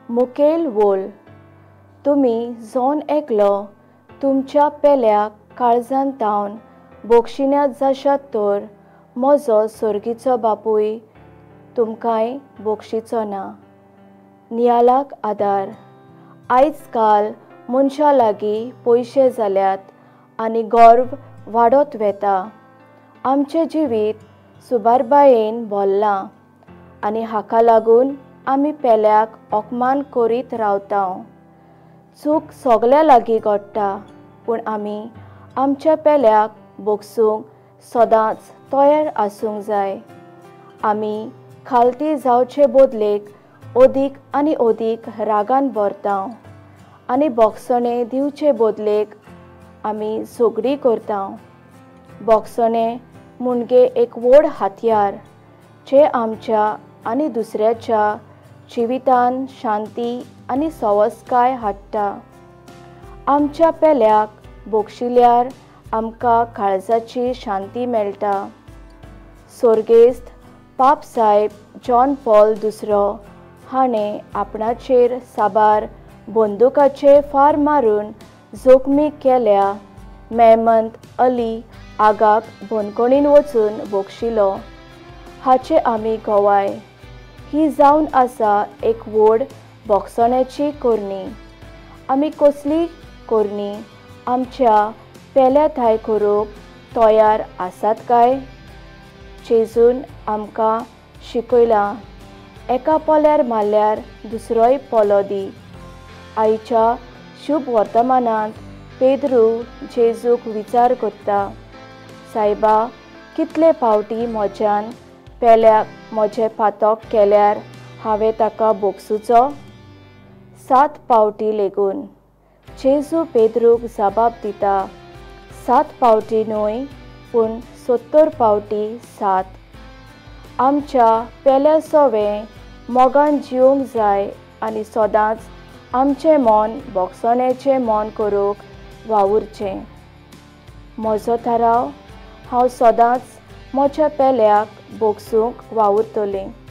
मुखेल वोल तुमी जोन एकलो तुमच्या पेल्याक काळजान तावन बोक्षिण्यात जाशात तर म्हजो सर्गीचो बापूय तुमकांय बोक्षिचो ना। नियालाक आदार आयज काल मनशा लागीं पयशे जाल्यात आनी गर्व वाडत वेता। आमचें जिवीत सुबारबायेन भरलां आनी हाका लागून आमी पेल्याक अपमान करीत रावता। चूक सगल्या लागीं घडटा पूण आमी आमच्या पेल्याक बोगसूंक सदांच तयार आसूंक जाय। आमी खालती जावचे बदलेक अदीक आनी अदीक रागान भरता आनी बोगसणे दिवचे बदलेक आमी झगडी करता। बोगसणे म्हणजे एक व्हड हातयार जे आमच्या आनी दुसऱ्याच्या जिवितान शांती आनी संवस्काय हाडटा। आमच्या पेल्याक बोगशिल्यार आमकां काळजाची शांती मेळटा। सर्गेस्त पाप साहेब जॉन पॉल दुसरो हाणें आपणाचेर साबार बंदुकाचे फार मारून जोखमी केल्या मेहमद अली आगाक बंदखणीन वचून बोगशिलो हाचे आमी गवाय। ही जावन आसा एक व्हड बोगसण्याची करणी। आमी कसली करणी आमच्या पेल्या थाय करूंक तयार आसात काय? जेजून आमकां शिकयलां एका पोल्यार मारल्यार दुसरोय पोलो दी। आयच्या शुभ वर्तमानांत पेद्रू जेजूक विचार करता, सायबा कितले फावटी म्हज्यान पेल्याक म्हजें पातक केल्यार हांवें ताका बोगसूचो? 7 फावटी लेगून। जेजू पेद्रूक जबाब दिता, 7 फावटी न्हय पूण 70 फावटी 7। आमच्या पेल्या सवें मोगान जिवंक जाय आनी सदांच आमचें मन बोगसण्याचें मन करूंक वावुरचें। म्हजो थाराव हांव सदांच म्हज्या पेल्याक बोगसूंक वावुरतलें।